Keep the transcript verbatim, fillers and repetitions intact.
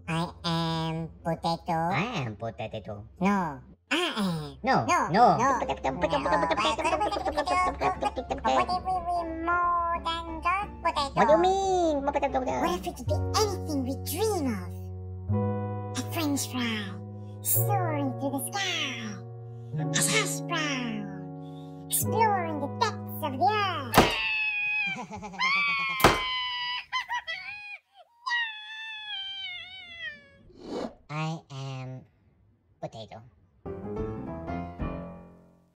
I am potato. I am potato. No. I am. No. No. No. No. What if we were more than just potato? What do you mean? What if it could be anything we dream of? A French fry soaring through the sky. A hash brown exploring the depths of the earth. I am potato.